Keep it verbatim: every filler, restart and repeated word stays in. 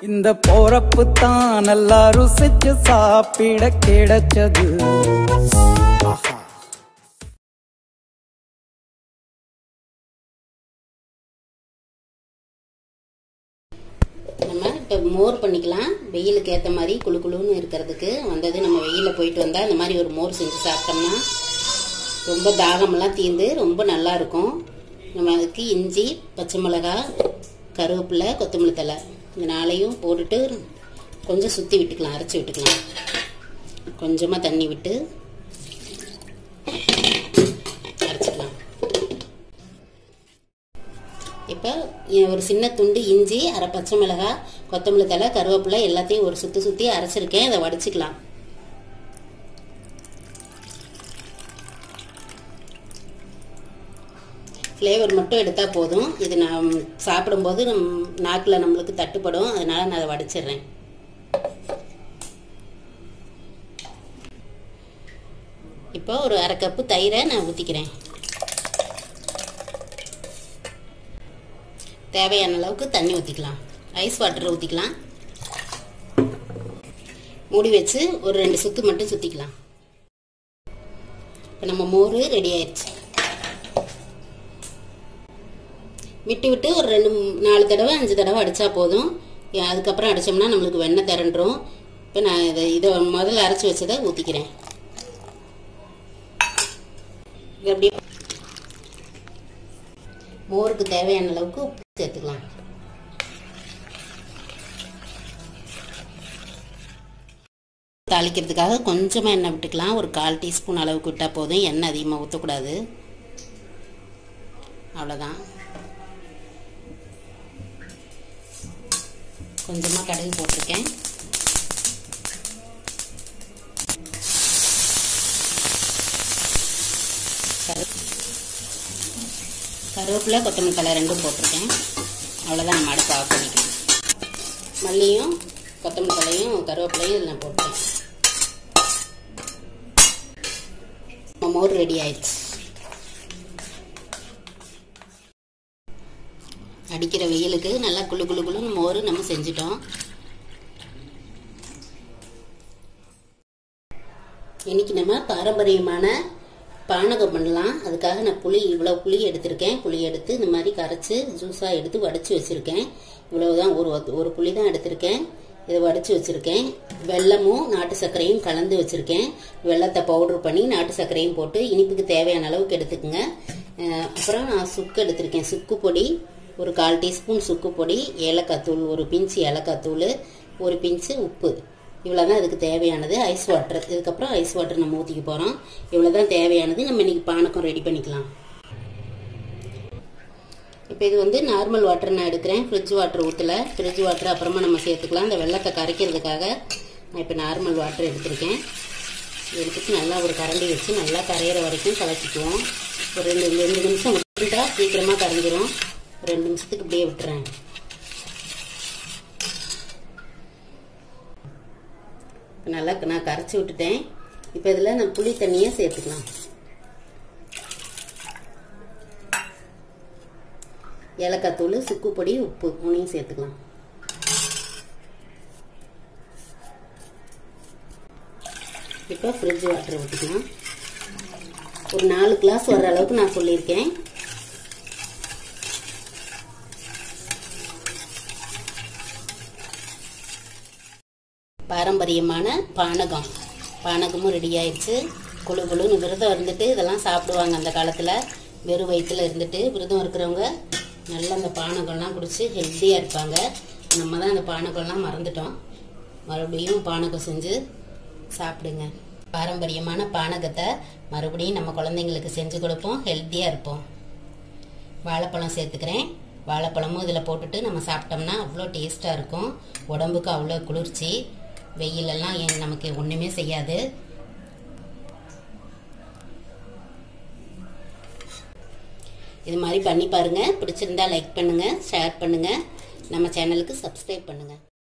இந்த போறப்பு தான் நல்லா ருசிச்சு சாப்பிட கிடைச்சது. நம்ம இப்போ மோர் பண்ணிக்கலாம். வெயிலுக்கு ஏற்ற மாதிரி குழு குழுன்னு இருக்கிறதுக்கு வந்தது. நம்ம வெயிலில் போயிட்டு வந்தால் இந்த மாதிரி ஒரு மோர் செஞ்சு சாப்பிட்டோம்னா ரொம்ப தாகமெல்லாம் தீர்ந்து ரொம்ப நல்லா இருக்கும். நம்ம அதுக்கு இஞ்சி, பச்சை மிளகாய், கருவேப்பிலை, கொத்தமல்லி தழை இந்த நாளையும் போட்டுட்டு கொஞ்சம் சுற்றி விட்டுக்கலாம், அரைச்சி விட்டுக்கலாம். கொஞ்சமாக தண்ணி விட்டு அரைச்சிக்கலாம். இப்போ ஒரு சின்ன துண்டு இஞ்சி, அரை பச்சை மிளகாய், கொத்தமல்லி தழை, கருவேப்பிலை எல்லாத்தையும் ஒரு சுற்றி சுற்றி அரைச்சிருக்கேன். அதை வடிச்சிக்கலாம். ஃப்ளேவர் மட்டும் எடுத்தால் போதும். இது நான் சாப்பிடும்போது நம் நாக்கில் நம்மளுக்கு தட்டுப்படும். அதனால் நான் அதை வடிச்சிடுறேன். இப்போ ஒரு அரை கப்பு தயிரை நான் ஊற்றிக்கிறேன். தேவையான அளவுக்கு தண்ணி ஊற்றிக்கலாம். ஐஸ் வாட்டர் ஊற்றிக்கலாம். மூடி வச்சு ஒரு ரெண்டு சுற்று மட்டும் சுற்றிக்கலாம். இப்போ நம்ம மோர் ரெடி ஆயிடுச்சு. விட்டு விட்டு ஒரு ரெண்டு நாலு தடவை அஞ்சு தடவை அடித்தா போதும். அதுக்கப்புறம் அடித்தோம்னா நம்மளுக்கு வெண்ணெய் திரண்டுரும். இப்போ நான் இதை இதை முதல்ல அரைச்சி வச்சதை ஊற்றிக்கிறேன். இது அப்படியே மோருக்கு தேவையான அளவுக்கு உப்பு சேர்த்துக்கலாம். தாளிக்கிறதுக்காக கொஞ்சமாக எண்ணெய் விட்டுக்கலாம். ஒரு கால் டீஸ்பூன் அளவுக்கு விட்டால் போதும். எண்ணெய் அதிகமாக ஊற்றக்கூடாது. அவ்வளோதான். கொஞ்சமாக கடுகு போட்டிருக்கேன். கருவேப்பிலை, கொத்தமல்லி தழை ரெண்டும் போட்டிருக்கேன். அவ்வளோதான். நம்ம அடுப்பு ஆஃப் பண்ணிக்கலாம். மல்லியும் கொத்தமல்லி தலையும் கருவேப்பிலையும் இதில் போட்டேன். மோர் ரெடி ஆயிடுச்சு. அடிக்கிற வெயிலுக்கு நல்லா குளு குளு குளுன்னு மோர் நம்ம செஞ்சிட்டோம். இன்னைக்கு நம்ம பாரம்பரியமான பானகம் பண்ணலாம். அதுக்காக நான் புளி இவ்வளோ புளி எடுத்திருக்கேன். புளி எடுத்து இந்த மாதிரி கரைச்சி ஜூஸாக எடுத்து வடித்து வச்சுருக்கேன். இவ்வளவுதான், ஒரு ஒரு புளி தான் எடுத்திருக்கேன். இதை வடித்து வச்சுருக்கேன். வெல்லமும் நாட்டு சர்க்கரையும் கலந்து வச்சுருக்கேன். வெல்லத்தை பவுடர் பண்ணி நாட்டு சர்க்கரையும் போட்டு இனிப்புக்கு தேவையான அளவுக்கு எடுத்துக்கோங்க. அப்புறம் நான் சுக்கு எடுத்திருக்கேன். சுக்கு பொடி ஒரு கால் டீஸ்பூன், சுக்கு பொடி, ஏலக்காய் தூள் ஒரு பிஞ்சு, ஏலக்காய் தூள் ஒரு பிஞ்சு, உப்பு. இவ்வளோதான் இதுக்கு தேவையானது. Ice water. இதுக்கப்புறம் ஐஸ் வாட்டர் நம்ம ஊற்றிக்க போகிறோம். இவ்வளோதான் தேவையானது. நம்ம இன்னைக்கு பானக்கம் ரெடி பண்ணிக்கலாம். இப்போ இது வந்து நார்மல் வாட்டர் நான் எடுக்கிறேன். ஃப்ரிட்ஜ் வாட்டர் ஊற்றலை. ஃப்ரிட்ஜ் வாட்டர் அப்புறமா நம்ம சேர்த்துக்கலாம். இந்த வெள்ளத்தை கரைக்கிறதுக்காக நான் இப்போ நார்மல் வாட்டர் எடுத்திருக்கேன். எடுத்துட்டு நல்லா ஒரு கரண்டி வச்சு நல்லா கரையிற வரைக்கும் கலக்கிக்குவோம். ஒரு ரெண்டு ரெண்டு நிமிஷம் விட்டுட்டா சீக்கிரமாக கரைஞ்சிரும். ரெண்டு நிமிஷத்துக்கு இப்படியே விட்டுறேன். நல்லா நான் கரைச்சி விட்டுட்டேன். இப்போ இதில் நான் புளி தண்ணியை சேர்த்துக்கலாம். ஏலக்காய் தூள், சுக்கு பொடி, உப்பு மூணையும் சேர்த்துக்கலாம். இப்போ ஃப்ரிட்ஜ் வாட்டர் ஊற்றிக்கலாம். ஒரு நாலு கிளாஸ் வர்ற அளவுக்கு நான் சொல்லியிருக்கேன். பாரம்பரியமான பானகம் பானகமும் ரெடி ஆயிடுச்சு. குழு குழுன்னு விரதம் இருந்துட்டு இதெல்லாம் சாப்பிடுவாங்க அந்த காலத்தில். வெறும் வயிற்றுல இருந்துட்டு விரதம் இருக்கிறவங்க நல்லா அந்த பானகம்லாம் குடிச்சு ஹெல்த்தியாக இருப்பாங்க. நம்ம தான் அந்த பானகம்லாம் மறந்துட்டோம். மறுபடியும் பானகம் செஞ்சு சாப்பிடுங்க. பாரம்பரியமான பானகத்தை மறுபடியும் நம்ம குழந்தைங்களுக்கு செஞ்சு கொடுப்போம். ஹெல்த்தியாக இருப்போம். வாழைப்பழம் சேர்த்துக்கிறேன். வாழைப்பழமும் இதில் போட்டுட்டு நம்ம சாப்பிட்டோம்னா அவ்வளோ டேஸ்ட்டாக இருக்கும். உடம்புக்கு அவ்வளோ குளிர்ச்சி. வெயிலெல்லாம் நமக்கு ஒன்றுமே செய்யாது. இது மாதிரி பண்ணி பாருங்கள். பிடிச்சிருந்தா லைக் பண்ணுங்கள், ஷேர் பண்ணுங்கள். நம்ம சேனலுக்கு சப்ஸ்கிரைப் பண்ணுங்கள்.